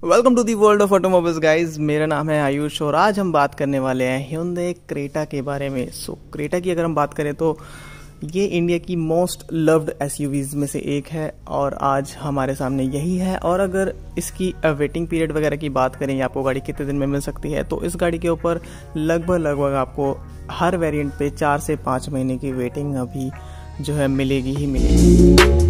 Welcome to the world of automobiles guys. मेरा नाम है आयुष और आज हम बात करने वाले हैं Hyundai क्रेटा के बारे में। क्रेटा की अगर हम बात करें तो ये इंडिया की मोस्ट लव्ड एसयूवीज में से एक है और आज हमारे सामने यही है। और अगर इसकी वेटिंग पीरियड वगैरह की बात करें, आपको गाड़ी कितने दिन में मिल सकती है, तो इस गाड़ी के ऊपर लगभग आपको हर वेरिएंट पे 4 से 5 महीने की वेटिंग अभी जो है मिलेगी ही मिलेगी।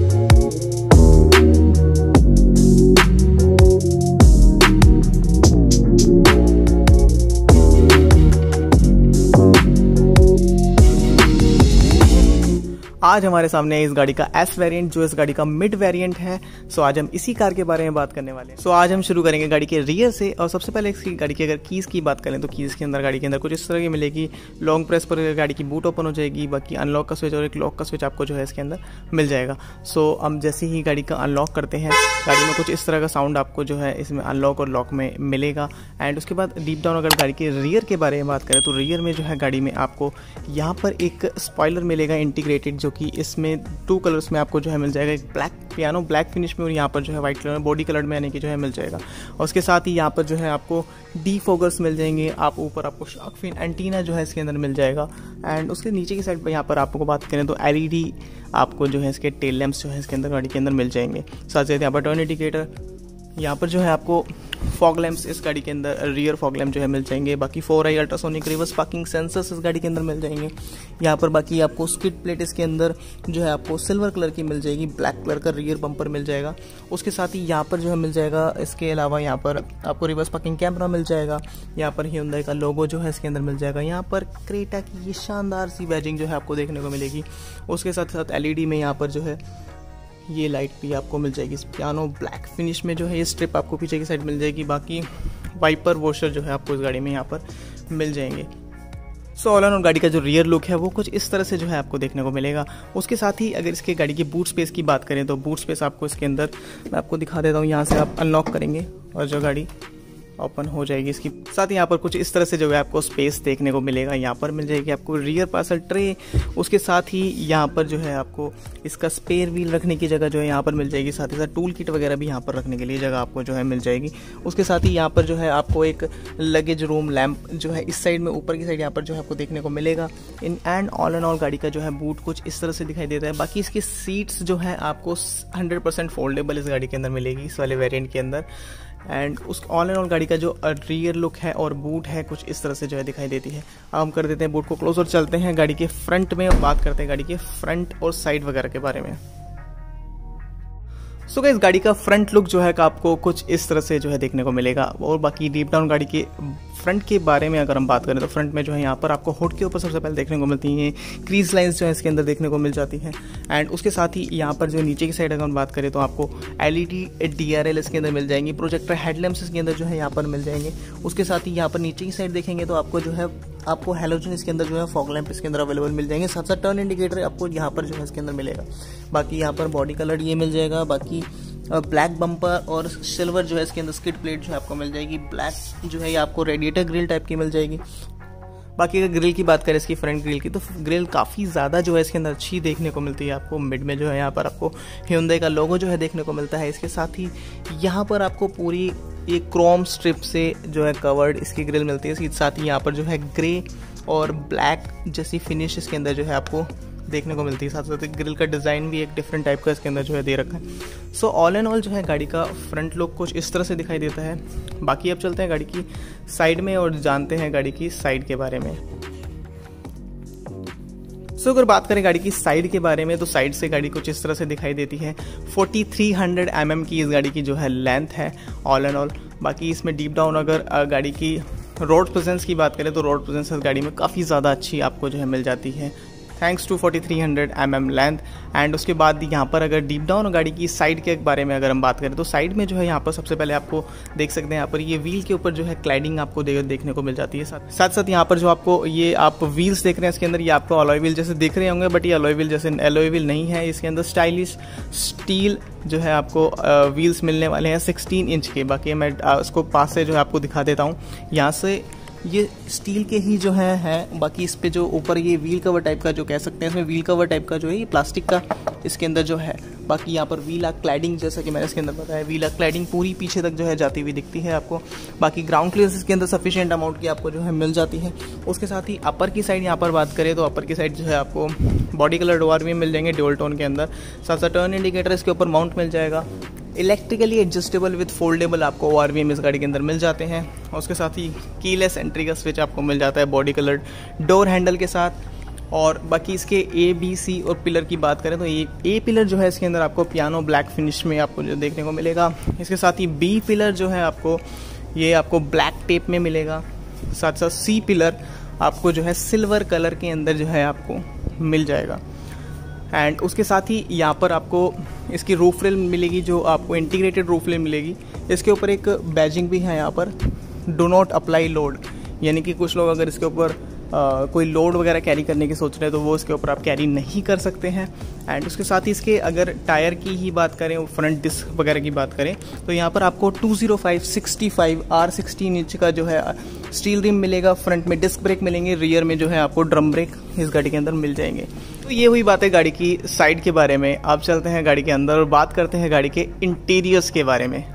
आज हमारे सामने है इस गाड़ी का एस वेरिएंट, जो इस गाड़ी का मिड वेरिएंट है। आज हम इसी कार के बारे में बात करने वाले हैं। आज हम शुरू करेंगे गाड़ी के रियर से। और सबसे पहले इसकी गाड़ी की अगर कीज़ की बात करें तो कीज़ के अंदर गाड़ी के अंदर कुछ इस तरह की मिलेगी। लॉन्ग प्रेस पर गाड़ी की बूट ओपन हो जाएगी। बाकी अनलॉक का स्विच और एक लॉक का स्विच आपको जो है इसके अंदर मिल जाएगा। हम जैसे ही गाड़ी का अनलॉक करते हैं, गाड़ी में कुछ इस तरह का साउंड आपको जो है इसमें अनलॉक और लॉक में मिलेगा। एंड उसके बाद डीप डाउन अगर गाड़ी के रियर के बारे में बात करें तो रियर में जो है गाड़ी में आपको यहाँ पर एक स्पॉइलर मिलेगा इंटीग्रेटेड, जो कि इसमें 2 कलर्स में आपको जो है मिल जाएगा। एक ब्लैक पियानो ब्लैक फिनिश में और यहाँ पर जो है व्हाइट कलर में बॉडी कलर में यानी कि जो है मिल जाएगा। और उसके साथ ही यहाँ पर जो है आपको डी फोकस मिल जाएंगे। आप ऊपर आपको शार्क फिन एंटीना जो है इसके अंदर मिल जाएगा। एंड उसके नीचे की साइड पर यहाँ पर आपको बात करें तो एलईडी आपको जो है इसके टेल लैंप्स जो है इसके अंदर गाड़ी के अंदर मिल जाएंगे। साथ साथ यहाँ पर टर्न इंडिकेटर, यहाँ पर जो है आपको फॉग लैंप्स इस गाड़ी के अंदर रियर फॉग लैंप जो है मिल जाएंगे। बाकी 4i ultrasonic reverse parking sensors इस गाड़ी के अंदर मिल जाएंगे। यहाँ पर बाकी आपको स्किड प्लेट इसके अंदर जो है आपको सिल्वर कलर की मिल जाएगी। ब्लैक कलर का रियर बम्पर मिल जाएगा। उसके साथ ही यहाँ पर जो है मिल जाएगा। इसके अलावा यहाँ पर आपको रिवर्स पार्किंग कैमरा मिल जाएगा। यहाँ पर Hyundai का लोगो जो है इसके अंदर मिल जाएगा। यहाँ पर क्रेटा की ये शानदार सी बैजिंग जो है आपको देखने को मिलेगी। उसके साथ साथ एलईडी में यहाँ पर जो है ये लाइट भी आपको मिल जाएगी। पियानो ब्लैक फिनिश में जो है ये स्ट्रिप आपको पीछे की साइड मिल जाएगी। बाकी वाइपर वॉशर जो है आपको इस गाड़ी में यहाँ पर मिल जाएंगे। ऑल एंड ऑल गाड़ी का जो रियर लुक है वो कुछ इस तरह से जो है आपको देखने को मिलेगा। उसके साथ ही अगर इसके गाड़ी की बूट स्पेस की बात करें तो बूट स्पेस आपको इसके अंदर मैं आपको दिखा देता हूँ। यहाँ से आप अनलॉक करेंगे और जो गाड़ी ओपन हो जाएगी। इसकी साथ ही यहाँ पर कुछ इस तरह से जो है आपको स्पेस देखने को मिलेगा। यहाँ पर मिल जाएगी आपको रियर पार्सल ट्रे। उसके साथ ही यहाँ पर जो है आपको इसका स्पेयर व्हील रखने की जगह जो है यहाँ पर मिल जाएगी। साथ ही साथ टूल किट वगैरह भी यहाँ पर रखने के लिए जगह आपको जो है मिल जाएगी। उसके साथ ही यहाँ पर जो है आपको एक लगेज रूम लैंप जो है इस साइड में ऊपर की साइड यहाँ पर जो है आपको देखने को मिलेगा। In and all and all गाड़ी का जो है बूट कुछ इस तरह से दिखाई देता है। बाकी इसकी सीट्स जो है आपको 100% फोल्डेबल इस गाड़ी के अंदर मिलेगी, इस वाले वेरिएंट के अंदर। एंड उस ऑल एंड ऑल गाड़ी का जो रियर लुक है और बूट है कुछ इस तरह से जो है दिखाई देती है। अब हम कर देते हैं बूट को क्लोज और चलते हैं गाड़ी के फ्रंट में और बात करते हैं गाड़ी के फ्रंट और साइड वगैरह के बारे में। गाइस गाड़ी का फ्रंट लुक जो है आपको कुछ इस तरह से जो है देखने को मिलेगा। और बाकी डीप डाउन गाड़ी के फ्रंट के बारे में अगर हम बात करें तो फ्रंट में जो है यहाँ पर आपको हुड के ऊपर सबसे पहले देखने को मिलती हैं क्रीज लाइंस जो है इसके अंदर देखने को मिल जाती हैं। एंड उसके साथ ही यहाँ पर जो नीचे की साइड अगर हम बात करें तो आपको एलईडी DRL इसके अंदर मिल जाएंगी। प्रोजेक्टर हेडलैम्प्स इसके अंदर जो है यहाँ पर मिल जाएंगे। उसके साथ ही यहाँ पर नीचे की साइड देखेंगे तो आपको जो है आपको हैलोजन इसके अंदर जो है फॉग लैंप इसके अंदर अवेलेबल मिल जाएंगे। साथ साथ टर्न इंडिकेटर आपको यहाँ पर जो है इसके अंदर मिलेगा। बाकी यहाँ पर बॉडी कलर ये मिल जाएगा। बाकी ब्लैक बम्पर और सिल्वर जो है इसके अंदर स्किड प्लेट जो है आपको मिल जाएगी। ब्लैक जो है ये आपको रेडिएटर ग्रिल टाइप की मिल जाएगी। बाकी अगर ग्रिल की बात करें इसकी फ्रंट ग्रिल की तो ग्रिल काफ़ी ज़्यादा जो है इसके अंदर अच्छी देखने को मिलती है। आपको मिड में जो है यहाँ पर आपको Hyundai का लोगो जो है देखने को मिलता है। इसके साथ ही यहाँ पर आपको पूरी एक क्रोम स्ट्रिप से जो है कवर्ड इसकी ग्रिल मिलती है। इसके साथ ही यहाँ पर जो है ग्रे और ब्लैक जैसी फिनिश इसके अंदर जो है आपको देखने को मिलती है। साथ साथ ग्रिल का डिज़ाइन भी एक डिफरेंट टाइप का इसके अंदर जो है दे रखा है। ऑल एंड ऑल जो है गाड़ी का फ्रंट लुक कुछ इस तरह से दिखाई देता है। बाकी अब चलते हैं गाड़ी की साइड में और जानते हैं गाड़ी की साइड के बारे में। अगर बात करें गाड़ी की साइड के बारे में तो साइड से गाड़ी कुछ इस तरह से दिखाई देती है। 4300 mm की इस गाड़ी की जो है लेंथ है ऑल एंड ऑल। बाकी इसमें डीप डाउन अगर गाड़ी की रोड प्रेजेंस की बात करें तो रोड प्रेजेंस इस गाड़ी में काफ़ी ज़्यादा अच्छी आपको जो है मिल जाती है thanks to 4300 mm length. And उसके बाद यहाँ पर अगर डीप डाउन गाड़ी की साइड के बारे में अगर हम बात करें तो साइड में जो है यहाँ पर सबसे पहले आपको देख सकते हैं यहाँ पर ये व्हील के ऊपर जो है क्लाइडिंग आपको देखने को मिल जाती है। साथ साथ यहाँ पर जो आपको ये आप व्हील्स देख रहे हैं इसके अंदर ये आपको अलॉय व्हील जैसे दिख रहे होंगे, बट ये अलॉय व्हील जैसे अलॉय व्हील नहीं है। इसके अंदर स्टाइलिश स्टील जो है आपको व्हील्स मिलने वाले हैं 16 इंच के। बाकी मैं उसको पास से जो है आपको दिखा देता हूँ। यहाँ से ये स्टील के ही जो है बाकी इस पे जो ऊपर ये व्हील कवर टाइप का जो कह सकते हैं, इसमें व्हील कवर टाइप का जो है ये प्लास्टिक का इसके अंदर जो है बाकी यहाँ पर व्हील आर्क क्लैडिंग, जैसा कि मैंने इसके अंदर बताया, व्हील आर्क क्लैडिंग पूरी पीछे तक जो है जाती हुई दिखती है आपको। बाकी ग्राउंड क्लियरेंस इसके अंदर सफिशिएंट अमाउंट की आपको जो है मिल जाती है। उसके साथ ही अपर की साइड यहाँ पर बात करें तो अपर की साइड जो है आपको बॉडी कलर डोर भी मिल जाएंगे ड्यूल टोन के अंदर। साथ साथ टर्न इंडिकेटर इसके ऊपर माउंट मिल जाएगा। इलेक्ट्रिकली एडजस्टेबल विद फोल्डेबल आपको ORVM इस गाड़ी के अंदर मिल जाते हैं। उसके साथ ही कीलेस एंट्री का स्विच आपको मिल जाता है बॉडी कलर डोर हैंडल के साथ। और बाकी इसके A, B, C और पिलर की बात करें तो ए पिलर जो है इसके अंदर आपको पियानो ब्लैक फिनिश में आपको जो देखने को मिलेगा। इसके साथ ही B पिलर जो है आपको ब्लैक टेप में मिलेगा। साथ साथ C पिलर आपको जो है सिल्वर कलर के अंदर जो है आपको मिल जाएगा। एंड उसके साथ ही यहाँ पर आपको इसकी रूफ रेल मिलेगी, जो आपको इंटीग्रेटेड रूफ रेल मिलेगी। इसके ऊपर एक बैजिंग भी है यहाँ पर, डू नॉट अप्लाई लोड, यानी कि कुछ लोग अगर इसके ऊपर कोई लोड वगैरह कैरी करने की सोच रहे हैं तो वो इसके ऊपर आप कैरी नहीं कर सकते हैं। एंड उसके साथ ही इसके अगर टायर की ही बात करें, फ्रंट डिस्क वगैरह की बात करें तो यहाँ पर आपको 205/65 R16 इंच का जो है स्टील रिम मिलेगा। फ्रंट में डिस्क ब्रेक मिलेंगे, रियर में जो है आपको ड्रम ब्रेक इस गाड़ी के अंदर मिल जाएंगे। तो ये हुई बात है गाड़ी की साइड के बारे में। अब चलते हैं गाड़ी के अंदर और बात करते हैं गाड़ी के इंटीरियर्स के बारे में।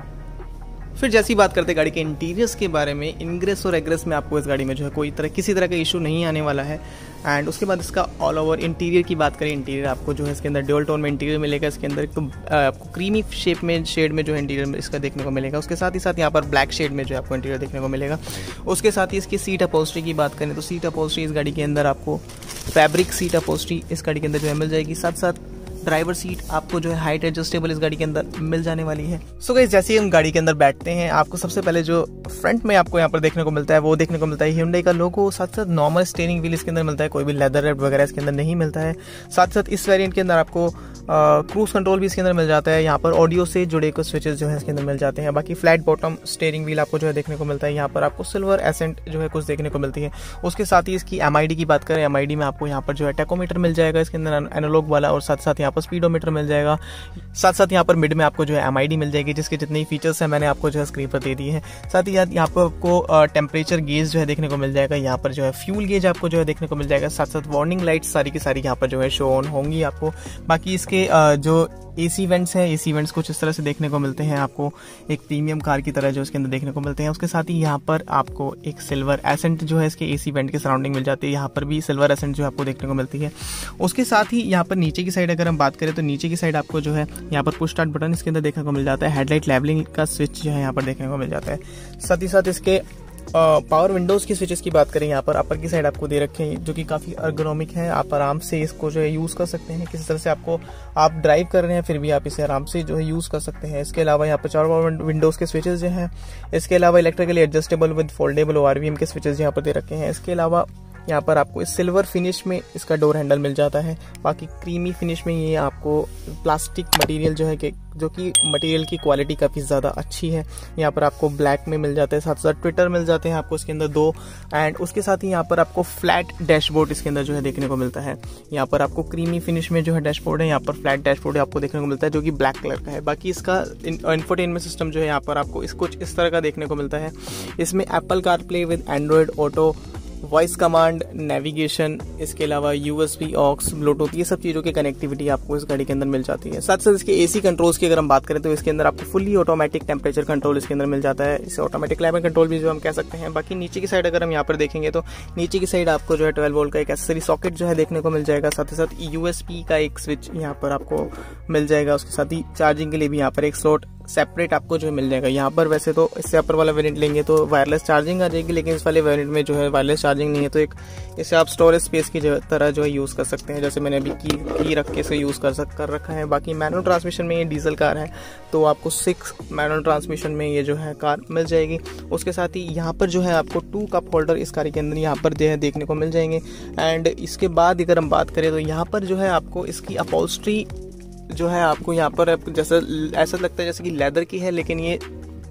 फिर जैसी बात करते हैं गाड़ी के इंटीरियर्स के बारे में, इनग्रेस और एग्रेस में आपको इस गाड़ी में जो है किसी तरह का इशू नहीं आने वाला है। एंड उसके बाद इसका ऑल ओवर इंटीरियर की बात करें, इंटीरियर आपको जो है इसके अंदर ड्यूल टोन में इंटीरियर मिलेगा। इसके अंदर एक तो आपको क्रीमी शेड में जो है इंटीरियर इसका देखने को मिलेगा। उसके साथ ही साथ यहाँ पर ब्लैक शेड में जो है आपको इंटीरियर देखने को मिलेगा। उसके साथ ही इसकी सीट अपहोल्स्ट्री की बात करें तो सीट अपहोल्स्ट्री इस गाड़ी के अंदर आपको फैब्रिक सीट अपहोल्स्ट्री इस गाड़ी के अंदर जो है मिल जाएगी। साथ साथ ड्राइवर सीट आपको जो है हाइट एडजस्टेबल इस गाड़ी के अंदर मिल जाने वाली है। सो गाइस, जैसे ही हम गाड़ी के अंदर बैठते हैं आपको सबसे पहले जो फ्रंट में आपको यहाँ पर देखने को मिलता है वो देखने को मिलता है Hyundai का लोगो। साथ साथ नॉर्मल स्टीयरिंग व्हील इसके अंदर मिलता है, कोई भी लेदर रैप वगैरह इसके अंदर नहीं मिलता है। साथ साथ इस वेरिएंट के अंदर आपको क्रूज कंट्रोल भी इसके अंदर मिल जाता है। यहाँ पर ऑडियो से जुड़े कुछ स्विचेस जो है इसके अंदर मिल जाते हैं। बाकी फ्लैट बॉटम स्टीयरिंग व्हील आपको जो है देखने को मिलता है। यहाँ पर आपको सिल्वर एसेंट जो है कुछ देखने को मिलती है। उसके साथ ही इसकी MID की बात करें, MID में आपको यहाँ पर जो है टैकोमीटर मिल जाएगा इसके अंदर एनालॉग वाला, और साथ साथ यहाँ पर स्पीडोमीटर मिल जाएगा। साथ साथ यहाँ पर मिड में आपको जो है MID मिल जाएगी, जिसके जितने फीचर्स हैं मैंने आपको जो है स्क्रीन पर दे दिए हैं। साथ ही यहाँ पर आपको टेम्परेचर गेज जो है देखने को मिल जाएगा। यहाँ पर जो है फ्यूल गेज आपको जो है देखने को मिल जाएगा। साथ साथ वार्निंग लाइट्स सारी की सारी यहाँ पर जो है शो ऑन होंगी आपको। बाकी इसके जो AC वेंट्स हैं, AC वेंट्स कुछ इस तरह से देखने को मिलते हैं आपको, एक प्रीमियम कार की तरह जो इसके अंदर देखने को मिलते हैं। उसके साथ ही यहाँ पर आपको एक सिल्वर एसेंट जो है इसके AC वेंट के सराउंडिंग मिल जाती है। यहाँ पर भी सिल्वर एसेंट जो आपको देखने को मिलती है। उसके साथ ही यहाँ पर नीचे की साइड अगर हम बात करें तो नीचे की साइड आपको जो है यहाँ पर पुश स्टार्ट बटन इसके अंदर देखने को मिल जाता है। हेडलाइट लेवलिंग का स्विच जो है यहाँ पर देखने को मिल जाता है। साथ ही साथ इसके पावर विंडोज की स्विचेस की बात करें, यहाँ पर अपर की साइड आपको दे रखे हैं जो कि काफ़ी अर्गोनॉमिक है। आप आराम से इसको जो है यूज़ कर सकते हैं। किसी तरह से आप ड्राइव कर रहे हैं फिर भी आप इसे आराम से जो है यूज़ कर सकते हैं। इसके अलावा यहाँ पर 4 पावर विंडोज़ के स्विचेस जो हैं। इसके अलावा electrically adjustable with foldable ORVM के स्विचेस यहाँ पर दे रखे हैं। इसके अलावा यहाँ पर आपको इस सिल्वर फिनिश में इसका डोर हैंडल मिल जाता है। बाकी क्रीमी फिनिश में ये आपको प्लास्टिक मटेरियल जो है जो कि मटेरियल की क्वालिटी काफ़ी ज़्यादा अच्छी है। यहाँ पर आपको ब्लैक में मिल जाता है। साथ साथ ट्विटर मिल जाते हैं आपको इसके अंदर 2। एंड उसके साथ ही यहाँ पर आपको फ्लैट डैशबोर्ड इसके अंदर जो है देखने को मिलता है। यहाँ पर आपको क्रीमी फिनिश में जो है डैशबोर्ड है, यहाँ पर फ्लैट डैशबोर्ड आपको देखने को मिलता है जो कि ब्लैक कलर का है। बाकी इसका इंफोटेनमेंट सिस्टम जो है यहाँ पर आपको कुछ इस तरह का देखने को मिलता है। इसमें Apple CarPlay with Android auto, voice command, navigation, इसके अलावा USB, ऑक्स, ब्लूटूथ, ये सब चीज़ों की कनेक्टिविटी आपको इस गाड़ी के अंदर मिल जाती है। साथ साथ इसके AC कंट्रोल्स की अगर हम बात करें तो इसके अंदर आपको फुली ऑटोमेटिक टेम्परेचर कंट्रोल इसके अंदर मिल जाता है। इसे ऑटोमेटिक क्लाइमेट कंट्रोल भी जो हम कह सकते हैं। बाकी नीचे की साइड अगर हम यहाँ पर देखेंगे तो नीचे की साइड आपको जो है 12 वोल्ट का एक एक्सेसरी सॉकेट जो है देखने को मिल जाएगा। साथ ही साथ USB का एक स्विच यहाँ पर आपको मिल जाएगा। उसके साथ ही चार्जिंग के लिए भी यहाँ पर एक स्लॉट सेपरेट आपको जो मिल जाएगा। यहाँ पर वैसे तो इससे अपर वाला वेरिएंट लेंगे तो वायरलेस चार्जिंग आ जाएगी, लेकिन इस वाले वेरिएंट में जो है वायरलेस चार्जिंग नहीं है, तो एक इसे आप स्टोरेज स्पेस की तरह जो है यूज़ कर सकते हैं। जैसे मैंने अभी की रख के इसे यूज़ कर रखा है। बाकी मैनुअल ट्रांसमिशन में ये डीजल कार है तो आपको 6 मैनुअल ट्रांसमिशन में ये जो है कार मिल जाएगी। उसके साथ ही यहाँ पर जो है आपको 2 कप होल्डर इस कार के अंदर यहाँ पर जो है देखने को मिल जाएंगे। एंड इसके बाद अगर हम बात करें तो यहाँ पर जो है आपको इसकी अपहोल्स्ट्री जो है आपको यहाँ पर जैसा ऐसा लगता है जैसे कि लेदर की है, लेकिन ये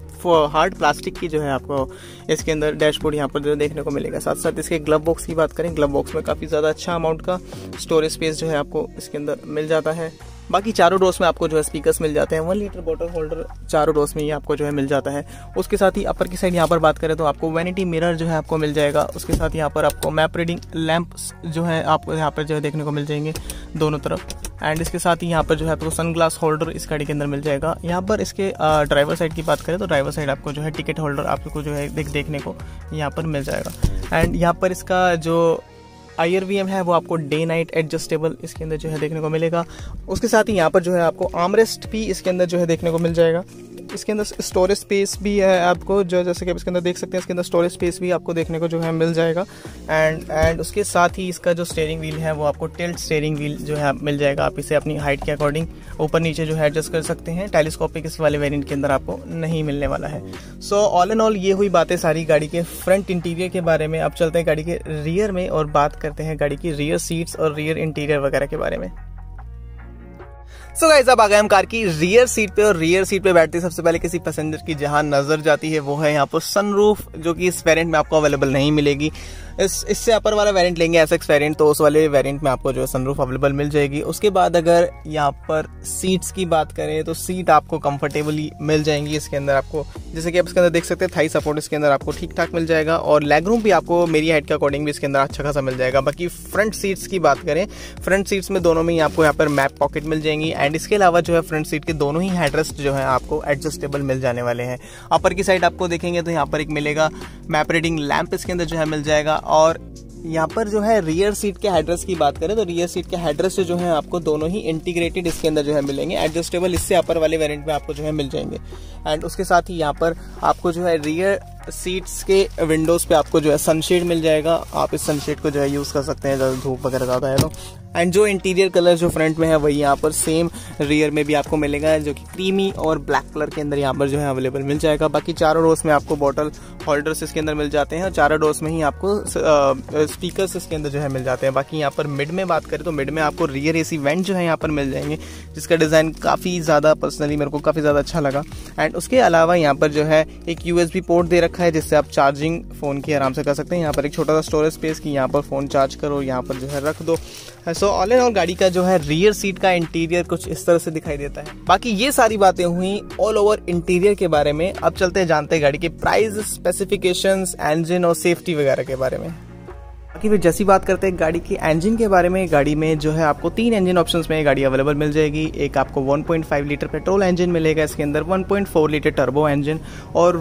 हार्ड प्लास्टिक की जो है आपको इसके अंदर डैशबोर्ड यहाँ पर जो देखने को मिलेगा। साथ साथ इसके ग्लव बॉक्स की बात करें, ग्लव बॉक्स में काफ़ी ज़्यादा अच्छा अमाउंट का स्टोरेज स्पेस जो है आपको इसके अंदर मिल जाता है। बाकी चारों डोर्स में आपको जो है स्पीकर्स मिल जाते हैं। 1 लीटर बॉटल होल्डर चारों डोर्स में ये आपको जो है मिल जाता है। उसके साथ ही अपर की साइड यहाँ पर बात करें तो आपको वैनिटी मिरर जो है आपको मिल जाएगा। उसके साथ यहाँ पर आपको मैप रीडिंग लैंप जो है आपको यहाँ पर जो है देखने को मिल जाएंगे दोनों तरफ। एंड इसके साथ ही यहाँ पर जो है आपको सनग्लास होल्डर इस गाड़ी के अंदर मिल जाएगा। यहाँ पर इसके ड्राइवर साइड की बात करें तो ड्राइवर साइड आपको जो है टिकट होल्डर आपको जो है देखने को यहाँ पर मिल जाएगा। एंड यहाँ पर इसका जो IRVM है वो आपको डे नाइट एडजस्टेबल इसके अंदर जो है देखने को मिलेगा। उसके साथ ही यहाँ पर जो है आपको आर्मरेस्ट भी इसके अंदर जो है देखने को मिल जाएगा। इसके अंदर स्टोरेज स्पेस भी है आपको जो, जैसे कि आप इसके अंदर देख सकते हैं, इसके अंदर स्टोरेज स्पेस भी आपको देखने को जो है मिल जाएगा। एंड उसके साथ ही इसका जो स्टीयरिंग व्हील है वो आपको टिल्ट स्टीयरिंग व्हील जो है मिल जाएगा। आप इसे अपनी हाइट के अकॉर्डिंग ऊपर नीचे जो है एडजस्ट कर सकते हैं। टेलीस्कोपिक इस वाले वेरिएंट के अंदर आपको नहीं मिलने वाला है। सो ऑल एंड ऑल ये हुई बातें सारी गाड़ी के फ्रंट इंटीरियर के बारे में। अब चलते हैं गाड़ी के रियर में और बात करते हैं गाड़ी की रियर सीट्स और रियर इंटीरियर वगैरह के बारे में। सो गाइस अब आ गए हम कार की रियर सीट पे, और रियर सीट पे बैठते सबसे पहले किसी पैसेंजर की जहां नजर जाती है वो है यहाँ पर सनरूफ, जो कि इस वेरिएंट में आपको अवेलेबल नहीं मिलेगी। इससे अपर वाला वेरिएंट लेंगे SX वेरिएंट तो उस वाले वेरिएंट में आपको जो है सनरूफ अवेलेबल मिल जाएगी। उसके बाद अगर यहाँ पर सीट्स की बात करें तो सीट आपको कंफर्टेबली मिल जाएंगी। इसके अंदर आपको जैसे कि आप इसके अंदर देख सकते हैं थाई सपोर्ट इसके अंदर आपको ठीक ठाक मिल जाएगा, और लेग रूम भी आपको मेरी हाइट के अकॉर्डिंग भी इसके अंदर अच्छा खासा मिल जाएगा। बाकी फ्रंट सीट्स की बात करें, फ्रंट सीट्स में दोनों में ही आपको यहाँ पर मैप पॉकेट मिल जाएंगी। एंड इसके अलावा जो है फ्रंट सीट के दोनों ही हेडरेस्ट जो है आपको एडजस्टेबल मिल जाने वाले हैं। अपर की साइड आपको देखेंगे तो यहाँ पर एक मिलेगा मैप रीडिंग लैंप इसके अंदर जो है मिल जाएगा। और यहाँ पर जो है रियर सीट के हेडरेस्ट की बात करें तो रियर सीट के हेडरेस्ट जो है आपको दोनों ही इंटीग्रेटेड इसके अंदर जो है मिलेंगे, एडजस्टेबल इससे अपर वाले वेरिएंट में आपको जो है मिल जाएंगे। एंड उसके साथ ही यहाँ पर आपको जो है रियर सीट्स के विंडोज पे आपको जो है सनशेड मिल जाएगा। आप इस सनशेड को जो है यूज कर सकते हैं धूप वगैरह ज्यादा है तो। एंड जो इंटीरियर कलर जो फ्रंट में है वही यहाँ पर सेम रियर में भी आपको मिलेगा, जो कि क्रीमी और ब्लैक कलर के अंदर यहाँ पर जो है अवेलेबल मिल जाएगा। बाकी चारों डोर्स में आपको बॉटल होल्डर्स इसके अंदर मिल जाते हैं, और चारों डोर्स में ही आपको स्पीकर्स इसके अंदर जो है मिल जाते हैं। बाकी यहाँ पर मिड में बात करें तो मिड में आपको रियर AC वेंट जो है यहाँ पर मिल जाएंगे, जिसका डिज़ाइन काफ़ी ज़्यादा पर्सनली मेरे को काफ़ी ज़्यादा अच्छा लगा। एंड उसके अलावा यहाँ पर जो है एक USB पोर्ट दे रखा है, जिससे आप चार्जिंग फ़ोन की आराम से कर सकते हैं। यहाँ पर एक छोटा सा स्टोरेज स्पेस की यहाँ पर फ़ोन चार्ज करो, यहाँ पर जो है रख दो। सो ऑल एंड ऑल गाड़ी का जो है रियर सीट का इंटीरियर कुछ इस तरह से दिखाई देता है। बाकी ये सारी बातें हुई ऑल ओवर इंटीरियर के बारे में। अब चलते हैं जानते हैं गाड़ी के प्राइस, स्पेसिफिकेशंस, इंजन और सेफ्टी वगैरह के बारे में। बाकी फिर जैसी बात करते हैं गाड़ी की इंजन के बारे में, गाड़ी में जो है आपको 3 इंजन ऑप्शंस में गाड़ी अवेलेबल मिल जाएगी। एक आपको 1.5 लीटर पेट्रोल इंजन मिलेगा, इसके अंदर 1.4 लीटर टर्बो इंजन और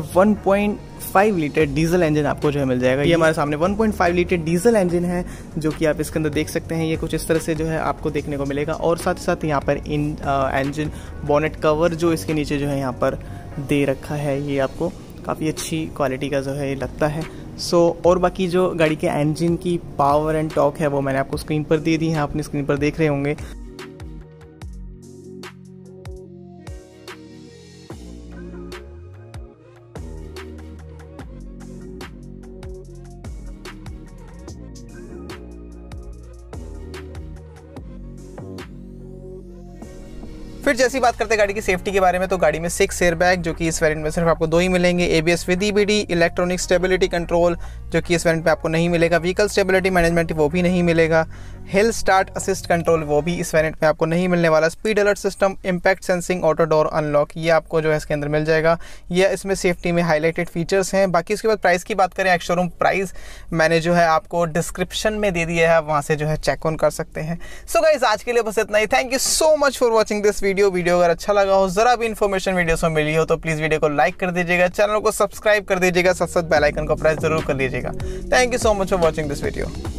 1.5 लीटर डीजल इंजन आपको जो है मिल जाएगा। ये हमारे सामने 1.5 लीटर डीजल इंजन है, जो कि आप इसके अंदर देख सकते हैं। ये कुछ इस तरह से जो है आपको देखने को मिलेगा, और साथ ही साथ यहाँ पर इंजन बोनेट कवर जो इसके नीचे जो है यहाँ पर दे रखा है, ये आपको काफ़ी अच्छी क्वालिटी का जो है ये लगता है। और बाकी जो गाड़ी के इंजन की पावर एंड टॉर्क है वो मैंने आपको स्क्रीन पर दे दी है, आप अपनी स्क्रीन पर देख रहे होंगे। फिर जैसी बात करते हैं गाड़ी की सेफ्टी के बारे में, तो गाड़ी में 6 एयरबैग जो कि इस वेरिएंट में सिर्फ आपको 2 ही मिलेंगे। ABS with EBD, electronic stability control जो कि इस वेरिएंट में आपको नहीं मिलेगा। व्हीकल स्टेबिलिटी मैनेजमेंट वो भी नहीं मिलेगा। हिल स्टार्ट असिस्ट कंट्रोल वो भी इस वेरिएंट में आपको नहीं मिलने वाला। Speed alert system, impact sensing, auto door unlock ये आपको जो है इसके अंदर मिल जाएगा। ये इसमें सेफ्टी में हाईलाइटेड फीचर्स हैं। बाकी उसके बाद प्राइस की बात करें, एक्स शोरूम प्राइस मैंने जो है आपको डिस्क्रिप्शन में दे दिया है, वहाँ से जो है चेक ऑन कर सकते हैं। सो गाइस आज के लिए बस इतना ही। Thank you so much for watching this video. अगर अच्छा लगा हो, जरा भी इन्फॉर्मेशन वीडियो से मिली हो तो प्लीज वीडियो को लाइक कर दीजिएगा, चैनल को सब्सक्राइब कर दीजिएगा, साथ साथ बेल आइकन को प्रेस जरूर कर लीजिएगा। Thank you so much for watching this video.